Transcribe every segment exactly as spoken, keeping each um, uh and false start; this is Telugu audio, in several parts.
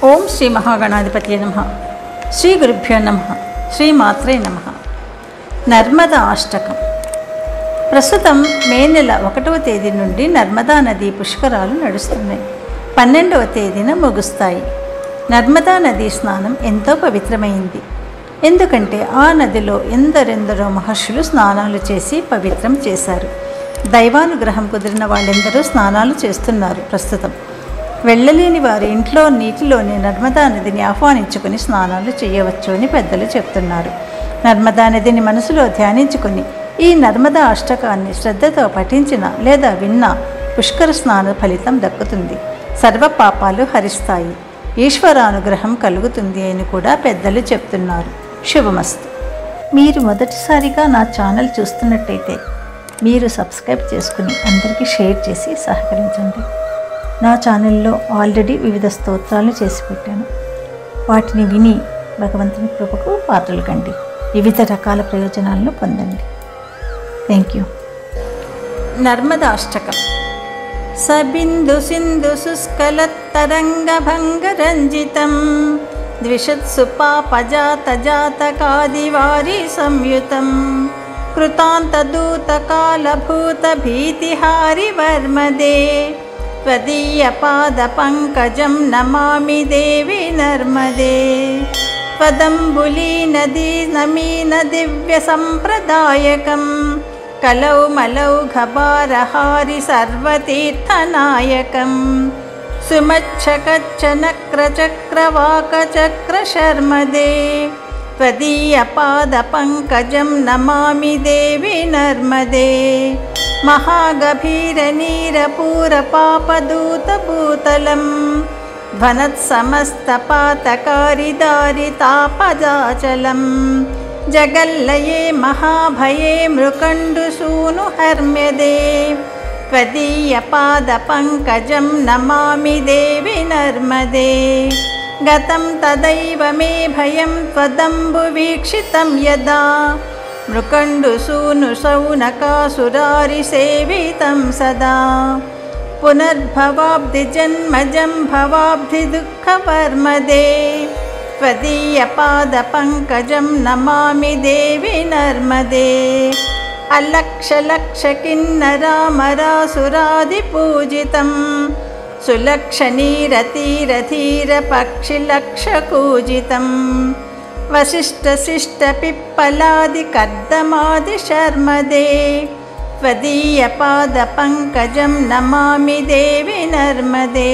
ఓం శ్రీ మహాగణాధిపతి నమః. శ్రీ గురుభ్యో నమః. శ్రీ మాత్రే నమః. నర్మదా అష్టకం. ప్రస్తుతం మే నెల ఒకటవ తేదీ నుండి నర్మదా నది పుష్కరాలు నడుస్తున్నాయి. పన్నెండవ తేదీన ముగుస్తాయి. నర్మదా నదీ స్నానం ఎంతో పవిత్రమైంది. ఎందుకంటే ఆ నదిలో ఎందరెందరో మహర్షులు స్నానాలు చేసి పవిత్రం చేశారు. దైవానుగ్రహం కుదిరిన వాళ్ళెందరూ స్నానాలు చేస్తున్నారు. ప్రస్తుతం వెళ్ళలేని వారి ఇంట్లో నీటిలోనే నర్మదా నదిని ఆహ్వానించుకుని స్నానాలు చేయవచ్చు అని పెద్దలు చెప్తున్నారు. నర్మదా నదిని మనసులో ధ్యానించుకుని ఈ నర్మదా అష్టకాన్ని శ్రద్ధతో పఠించిన లేదా విన్నా పుష్కర స్నాన ఫలితం దక్కుతుంది. సర్వ పాపాలు హరిస్తాయి. ఈశ్వరానుగ్రహం కలుగుతుంది అని కూడా పెద్దలు చెప్తున్నారు. శుభమస్తు. మీరు మొదటిసారిగా నా ఛానల్ చూస్తున్నట్టయితే మీరు సబ్స్క్రైబ్ చేసుకుని అందరికీ షేర్ చేసి సహకరించండి. నా ఛానల్లో ఆల్రెడీ వివిధ స్తోత్రాలు చేసి పెట్టాను. వాటిని విని భగవంతుని కృపకు పాత్రలు కండి. వివిధ రకాల ప్రయోజనాలను పొందండి. Thank you. నర్మదాష్టకం. సబిందు సింధు శుష్కలత్తరంగభంగరంజితం ద్విషత్సు పాపజాత జాతకాదివారి సంయుతం కృతాంతదూతకాలభూత భీతిహారి వర్మదే త్వదీయపాదపంకజం నమామి దేవి నర్మదే. త్వదంబులీనదీ నమీన దివ్య సంప్రదాయకం కలౌ మలౌఘభారహారి సర్వతీర్థనాయకం సుమచ్చకచ్చనక్రచక్రవాకచక్రశర్మదే త్వదీయపాదపంకజం నమామి దేవి నర్మదే. మహాగభీరనీరపూరపాపదూతభూతలం ధ్వనత్సమస్తపాతకారిదారితాపదాచలం జగల్లయే మహాభయే మృకండుసూను హర్మ్యదే త్వదీయపాదపంకజం నమామి దేవి నర్మదే. గతం తదైవ మే భయం త్వదంబువీక్షితం యదా మృకండుసూను శౌనకాసురారిసేవితం సదా పునర్భవాబ్ధిజన్మజం భవాబ్ధిదుఃఖవర్మదే త్వదీయపాదపంకజం నమామి దేవి నర్మదే. అలక్షలక్షకిన్నరామరాసురాదిపూజితం సులక్షణీరతీరధీరపక్షిలక్షకూజితం వశిష్ఠశిష్టపిప్పలాదికర్దమాదిశర్మదే త్వదీయపాదపంకజం నమామి దేవి నర్మదే.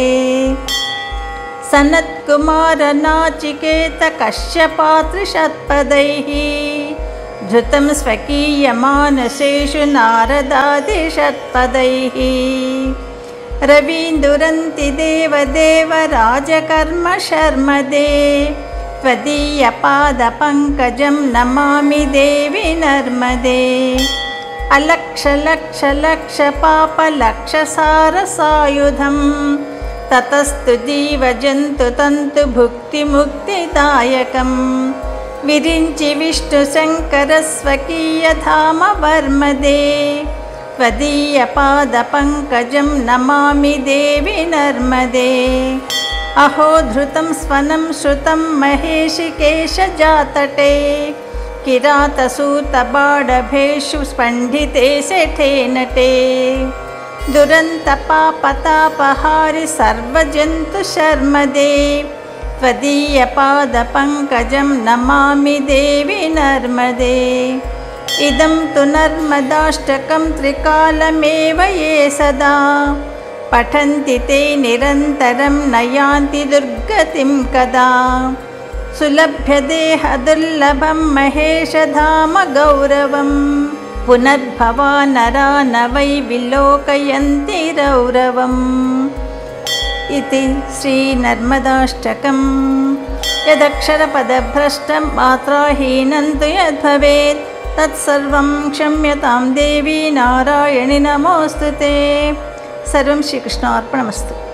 సనత్కుమారనాచికేత కశ్యపాత్రిషత్పదైః ధృతం స్వకీయమానసేషు నారదాదిషత్పదైః రవీందురంతి దేవదేవ రాజకర్మ శర్మదే త్వదీయపాదపంకజం నమామి దేవి నర్మదే. అలక్షలక్షలక్షపాపలక్షసారసాయుధం తతస్తు జీవజంతు తంతు భుక్తిముక్తిదాయకం విరించి విష్ణు శంకర స్వకీయధామ వర్మదే త్వదీయపాదపంకజం నమామి దేవి నర్మదే. అహో ధృతం స్వనం శ్రుతం మహేషికేశజాతటే కిరాతసూతబాడభేషు స్పండితే శఠే నటే దురంతపాపతాపహారి సర్వజంతు శర్మదే త్వదీయపాదపంకజం నమామి దేవి నర్మదే. ఇదం తు నర్మదాష్టకం త్రికాలమేవ యే సదా పఠంతి తే నిరంతరం నయాంతి దుర్గతిం కదా సులభ్యదేహ దుర్లభం మహేషధామ గౌరవం పునర్భవా నరా న వై విలోకయంతి రౌరవం. ఇది శ్రీ నర్మదాష్టకం. యదక్షరపదభ్రష్టం మాత్రాహీనం తు యద్భవేత్ తత్సర్వం క్షమ్యతాం దేవి నారాయణి నమోస్తుతే. సర్వం శ్రీకృష్ణార్పణమస్తు.